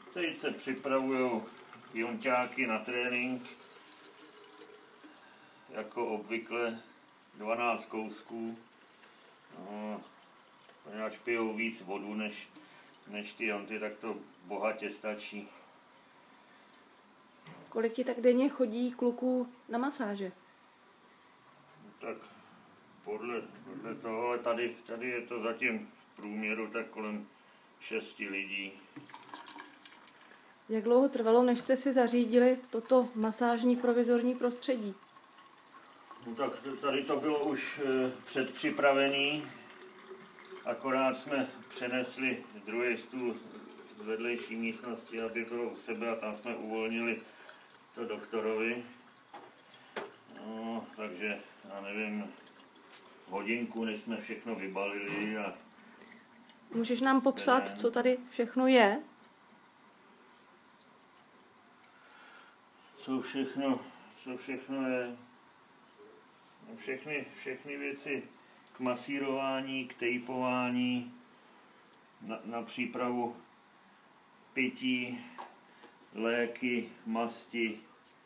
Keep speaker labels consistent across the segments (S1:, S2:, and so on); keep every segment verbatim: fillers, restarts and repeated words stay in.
S1: Teď se připravují jonťáky na trénink. Jako obvykle dvanáct kousků. No, poněvadž pijou víc vodu než, než ty jonty, tak to bohatě stačí.
S2: Kolik ti tak denně chodí kluků na masáže?
S1: Tak podle, podle toho, ale tady, tady je to zatím v průměru tak kolem šesti lidí.
S2: Jak dlouho trvalo, než jste si zařídili toto masážní provizorní prostředí?
S1: No tak tady to bylo už předpřipravený, akorát jsme přenesli druhý stůl z vedlejší místnosti, aby bylo u sebe, a tam jsme uvolnili to doktorovi. No, takže já nevím, hodinku, než jsme všechno vybalili. A
S2: můžeš nám popsat, co tady všechno je?
S1: Co všechno, co všechno je? Všechny, všechny věci k masírování, k tejpování, na, na přípravu pití, léky, masti,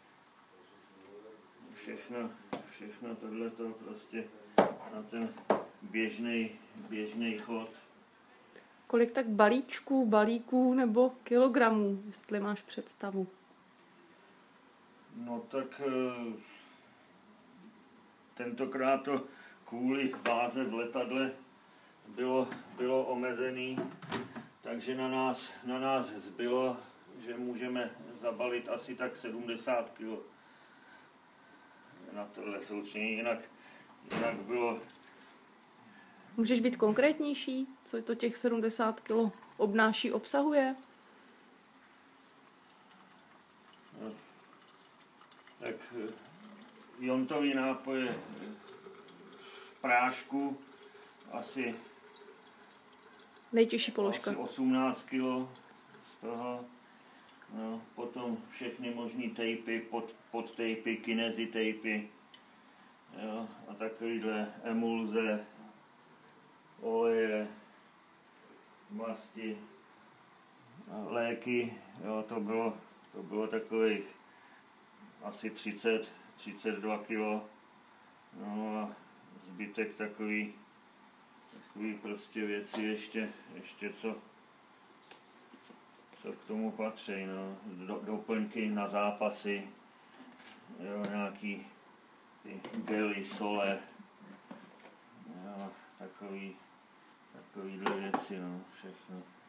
S1: všechno, všechno tohleto prostě na ten běžný, běžný chod.
S2: Kolik tak balíčků, balíků nebo kilogramů, jestli máš představu?
S1: No tak tentokrát to kvůli váze v letadle bylo, bylo omezený, takže na nás, na nás zbylo, že můžeme zabalit asi tak sedmdesát kilo na tohle soustředění, jinak, jinak bylo...
S2: Můžeš být konkrétnější, co to těch sedmdesát kilo obnáší, obsahuje?
S1: No, tak jontový nápoje v prášku asi,
S2: nejtěžší položka.
S1: Asi osmnáct kilo z toho. No, potom všechny možný tejpy, pod, podtejpy, kinezi tejpy, jo, a takovýhle emulze, oleje, masti, léky, jo, to bylo, to bylo takových asi třicet, třicet dva kilo, no a zbytek takový, takový prostě věci ještě, ještě co, co k tomu patří, no, Do, doplňky na zápasy, jo, nějaký ty gely, sole, jo, takový, takovýhle věci, no, všechno.